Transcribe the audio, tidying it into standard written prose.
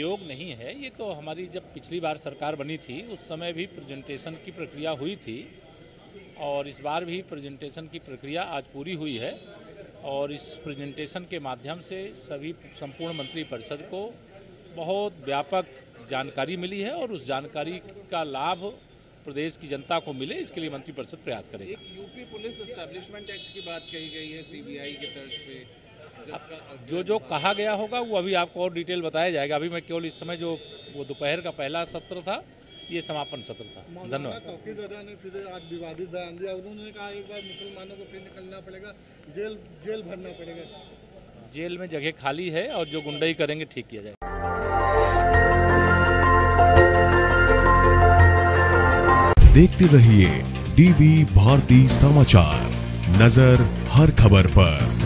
प्रयोग नहीं है। ये तो हमारी जब पिछली बार सरकार बनी थी उस समय भी प्रेजेंटेशन की प्रक्रिया हुई थी और इस बार भी प्रेजेंटेशन की प्रक्रिया आज पूरी हुई है और इस प्रेजेंटेशन के माध्यम से सभी संपूर्ण मंत्रिपरिषद को बहुत व्यापक जानकारी मिली है और उस जानकारी का लाभ प्रदेश की जनता को मिले, इसके लिए मंत्रिपरिषद प्रयास करेगी। एक यूपी पुलिस एस्टैब्लिशमेंट एक्ट की बात कही गई है सीबीआई के तर्ज पे। जो कहा गया होगा वो अभी आपको और डिटेल बताया जाएगा। अभी मैं केवल इस समय जो वो दोपहर का पहला सत्र था, ये समापन सत्र था। धन्यवाद। तौकीर दादा ने फिर आज विवादित बयान दिया, उन्होंने कहा एक बार मुसलमानों को फिर निकलना पड़ेगा, जेल भरना पड़ेगा। जेल में जगह खाली है और जो गुंडाई करेंगे ठीक किया जाएगा। देखते रहिए डीवी भारती समाचार, नजर हर खबर पर।